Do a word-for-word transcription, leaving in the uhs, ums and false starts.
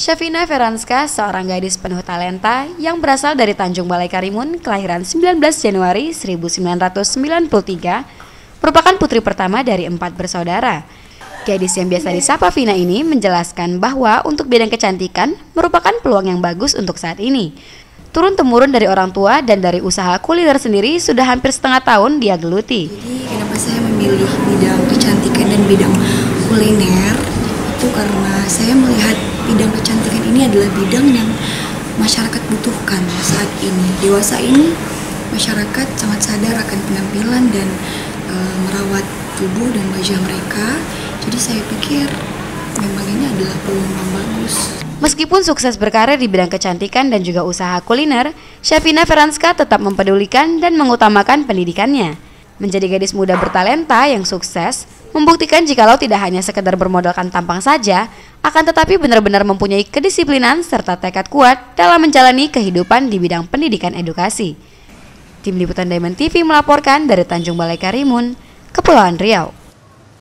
Syafina Feranska, seorang gadis penuh talenta yang berasal dari Tanjung Balai Karimun, kelahiran sembilan belas Januari seribu sembilan ratus sembilan puluh tiga, merupakan putri pertama dari empat bersaudara. Gadis yang biasa disapa Vina ini menjelaskan bahwa untuk bidang kecantikan merupakan peluang yang bagus untuk saat ini. Turun-temurun dari orang tua dan dari usaha kuliner sendiri sudah hampir setengah tahun dia geluti. Jadi kenapa saya memilih bidang kecantikan dan bidang kuliner? Itu karena saya melihat bidang kecantikan ini adalah bidang yang masyarakat butuhkan saat ini. Dewasa ini masyarakat sangat sadar akan penampilan dan e, merawat tubuh dan wajah mereka. Jadi saya pikir memang ini adalah peluang yang bagus. Meskipun sukses berkarir di bidang kecantikan dan juga usaha kuliner, Syafina Feranska tetap mempedulikan dan mengutamakan pendidikannya. Menjadi gadis muda bertalenta yang sukses, membuktikan jikalau tidak hanya sekedar bermodalkan tampang saja, akan tetapi benar-benar mempunyai kedisiplinan serta tekad kuat dalam menjalani kehidupan di bidang pendidikan edukasi. Tim Liputan Diamond T V melaporkan dari Tanjung Balai Karimun, Kepulauan Riau.